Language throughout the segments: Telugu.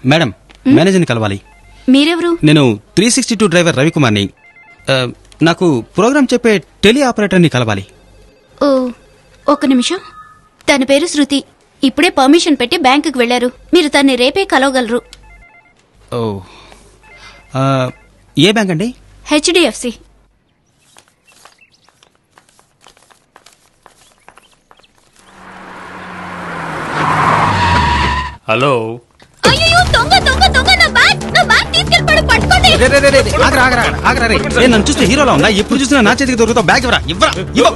మేడం, మేనేజర్ని కలవాలి. మీరెవరు? నేను 362 డ్రైవర్ రవికుమార్ని. నాకు ప్రోగ్రామ్ చెప్పే టెలి ఆపరేటర్ని కలవాలి. ఓ, ఒక్క నిమిషం. తన పేరు శృతి. ఇప్పుడే పర్మిషన్ పెట్టి బ్యాంకుకి వెళ్లారు. మీరు తన్ని రేపే కలవగలరు. ఓ, ఏ బ్యాంక్ అండి? HDFC. హలో. అయ్యో, దొంగ దొంగ దొంగ! నా బ్యాగ్ తీసుకెళ్ళిపోయాడు, పట్టుకోండి. నన్ను చూస్తే హీరోలా ఉందా? ఎప్పుడు చూసినా నా చేతికి దొరుకుతావు. బ్యాగ్ ఇవ్వరా, ఇవ్వరా,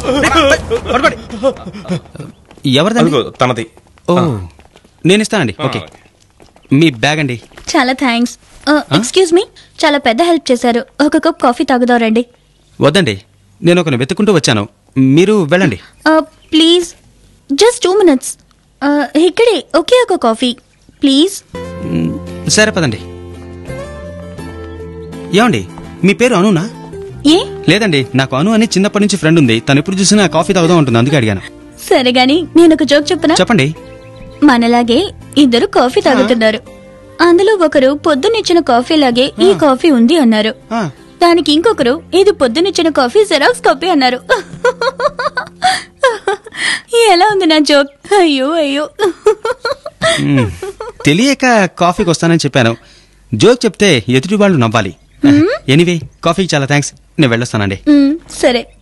ఎవరిదండి? తనది. ఓ, నేను ఇస్తానండి. ఓకే, మీ బ్యాగ్ అండి. చాలా థ్యాంక్స్. ఎక్స్క్యూజ్ మీ, చాలా పెద్ద హెల్ప్ చేశారు. ఒక కప్ కాఫీ తాగుదాం రండి. వద్దండి, నేను ఒకరిని వెతుక్కుంటూ వచ్చాను. మీరు వెళ్ళండి. Please, just 2 minutes. ఇక్కడే ఒకే ఒక కాఫీ ప్లీజ్. సరే పదండి. ఏమండి, మీ పేరు అనునా? ఏ? లేదండి, నాకు అను అని చిన్నప్పటి నుంచి ఫ్రెండ్ ఉంది. తను ఎప్పుడు చూసినా కాఫీ తాగుదాం ఉంటుంది, అందుకే అడిగాను. సరే గాని నేను ఒక జోక్ చెప్పనా? చెప్పండి. మనలాగే ఇద్దరు కాఫీ తాగుతున్నారు. అందులో ఒకరు పొద్దునిచ్చిన కాఫీ లాగే ఈ కాఫీ ఉంది అన్నారు. దానికి ఇంకొకరు ఇది పొద్దునిచ్చిన కాఫీ జెరాక్స్ కాపీ అన్నారు. ఎలా ఉంది నా జోక్? అయ్యో అయ్యో. తెలియక కాఫీకి వస్తానని చెప్పాను. జోక్ చెప్తే ఎదుటి వాళ్ళు నవ్వాలి. ఎనీవే, కాఫీకి చాలా థ్యాంక్స్. నేను వెళ్ళొస్తానండి. సరే.